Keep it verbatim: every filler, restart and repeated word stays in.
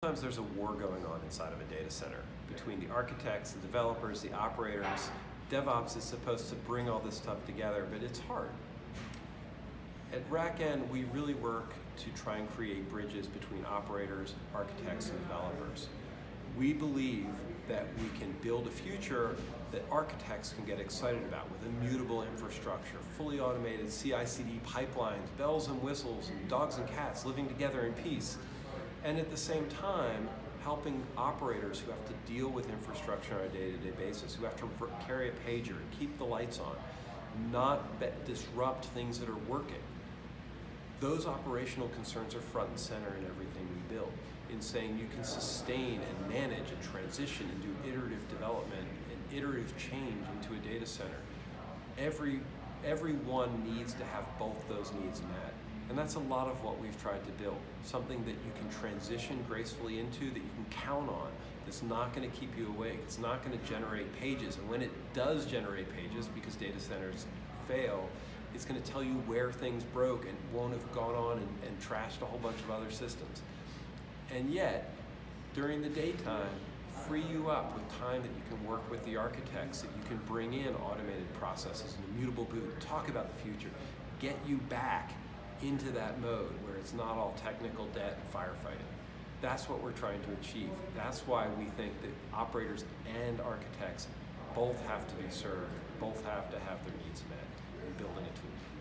Sometimes there's a war going on inside of a data center between the architects, the developers, the operators. DevOps is supposed to bring all this stuff together, but it's hard. At RackN, we really work to try and create bridges between operators, architects, and developers. We believe that we can build a future that architects can get excited about with immutable infrastructure, fully automated C I C D pipelines, bells and whistles, and dogs and cats living together in peace. And at the same time, helping operators who have to deal with infrastructure on a day-to-day basis, who have to carry a pager and keep the lights on, not disrupt things that are working. Those operational concerns are front and center in everything we build, in saying you can sustain and manage and transition and do iterative development and iterative change into a data center. Every, everyone needs to have both those needs met. And that's a lot of what we've tried to build. Something that you can transition gracefully into, that you can count on, that's not going to keep you awake. It's not going to generate pages. And when it does generate pages, because data centers fail, it's going to tell you where things broke and won't have gone on and, and trashed a whole bunch of other systems. And yet, during the daytime, free you up with time that you can work with the architects, that you can bring in automated processes and immutable boot, talk about the future, get you back into that mode where it's not all technical debt and firefighting. That's what we're trying to achieve. That's why we think that operators and architects both have to be served, both have to have their needs met in building a tool.